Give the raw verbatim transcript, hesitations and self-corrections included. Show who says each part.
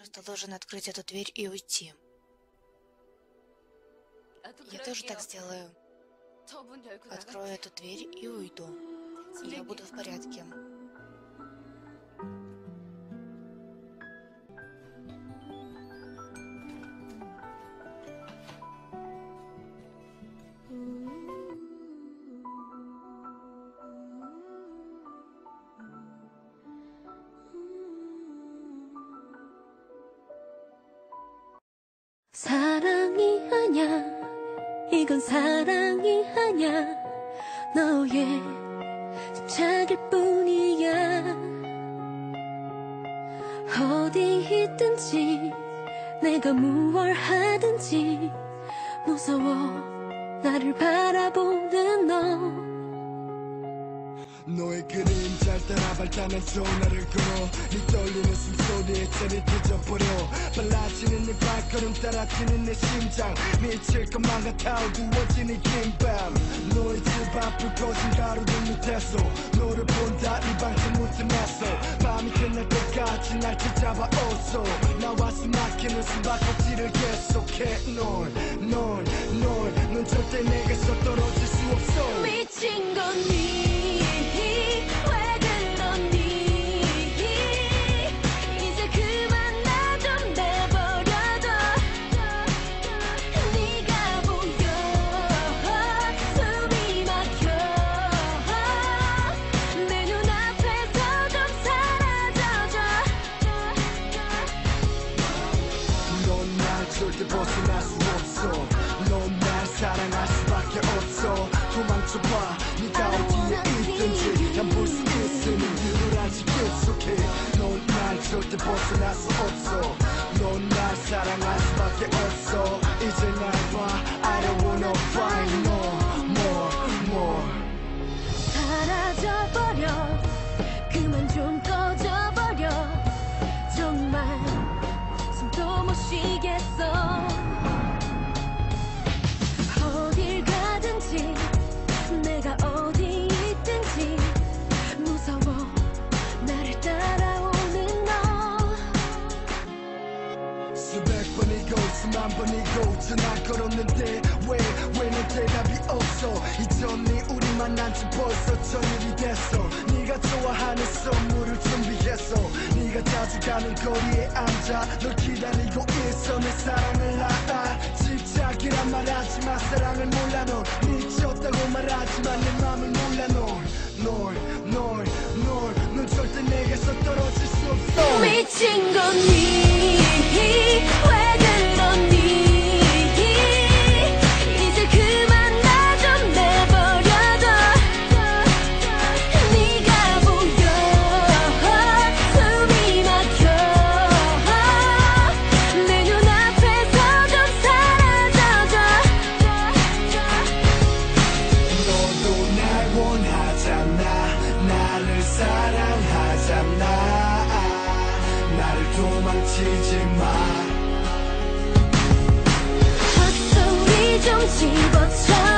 Speaker 1: просто должен открыть эту дверь и уйти. Я тоже так сделаю. Открою эту дверь и уйду. И я буду в порядке.
Speaker 2: 사랑이 아냐 이건 사랑이 아냐 너의 집착일 뿐이야 어디 있든지 내가 무얼 하든지 무서워 나를 바라보는 너
Speaker 3: 너의 그림자를 따라 발단한 전화를 걸어 네 떨리는 숨소리에 자리 뒤져버려 빨라지는 네 발걸음 따라 뛰는 내 심장 미칠 것만 같아 어두워진 이 긴밤 너의 집 앞을 거진 가로등 밑에서 너를 본다 네 방송 무틈에서 밤이 끝날 때까지 날 붙잡아 어서 나와 숨막히는 숨바꼭질을 계속해 넌넌넌넌 절대 내게서 떨어질 수 없어
Speaker 2: 미친 거니
Speaker 3: 절대 벗어날 수 없어 넌 날 사랑할 수밖에 없어 도망쳐봐 네가 어디에 있든지 난 볼 수 있으니 이유를 아직 계속해 넌 날 절대 벗어날 수 없어 넌 날 사랑할 수밖에 없어 이제 날 봐 I don't wanna fight no more more
Speaker 2: 사라져버려 그만 좀 꺼져버려 정말 숨도 못 쉬겠어 어딜 가든지 내가 어디 있든지 무서워 나를 따라오는 너
Speaker 3: 수백 번이고 수만 번이고 전화 걸었는데 왜 왜 내 대답이 없어 이전에 우리 만난 지 벌써 전일이 됐어 네가 좋아하는 선물을 준비했어 네가 자주 가는 거리에 앉아 널 기다리고 있어 내 사랑을 알아 집착이란 말하지마 사랑을 몰라 넌 미쳤다고 말하지만 내 맘을 몰라 넌널널널넌 절대 내게서 떨어질 수 없어
Speaker 2: 미친 거니 왜 그러니 이제 그만 나 좀 내버려둬 네가 보여 숨이 막혀 내 눈앞에서 좀 사라져줘
Speaker 3: 너도 날 원하잖아 나를 사랑하잖아 나를 도망치지 마
Speaker 2: 헛소리 좀 집어쳐